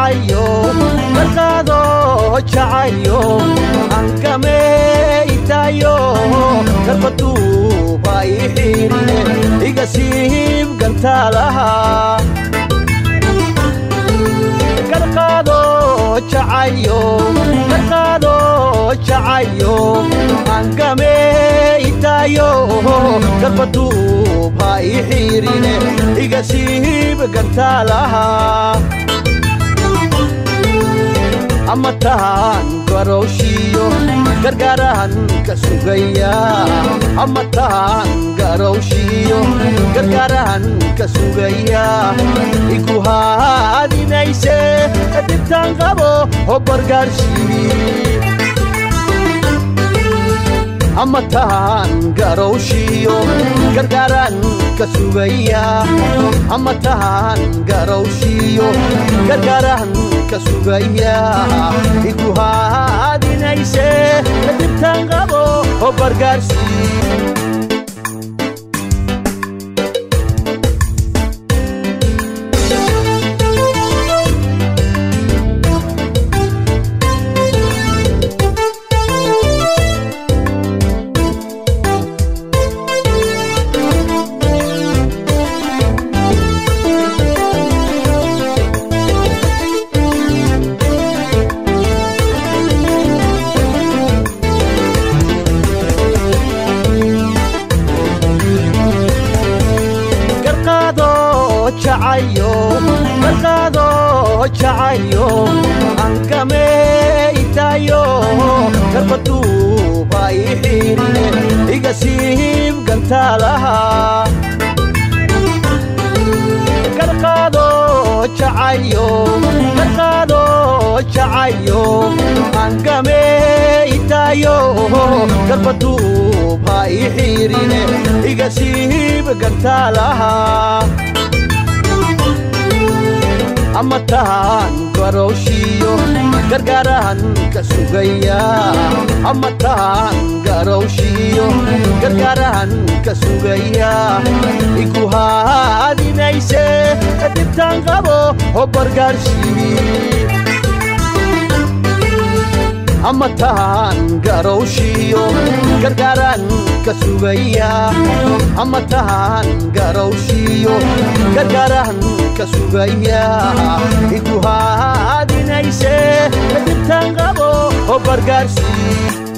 jacayo garqaado jacayo ankame itayo garbadu bay xirine iga siib gantalaha garqaado jacayo ankame itayo garbadu bay xirine iga siib gantalaha amatan garowshiyo gargarahan kasugaya amatan garowshiyo gargarahan kasugaya igu haadinayse dibtaan qabo bargaarshi amatan garowshiyo gargaran kasugaya amatan garowshiyo gargaran kasugaya igu haadinayse dibtaan qabo bargaarshi jacayo ankame itayo garbadu bay xirine iga siib gantalaha garqaado jacayo ankame itayo garbadu bay xirine iga siib gantalaha amatan garowshiyo gargarahan kasugaya amatan garowshiyo gargarahan kasugaya igu haadinayse dibtaan qabo bargaarshi amatan garowshiyo gargaran kasugaya amatan garowshiyo gargaran kasugaya igu haadinayse dibtaan qabo bargaarshi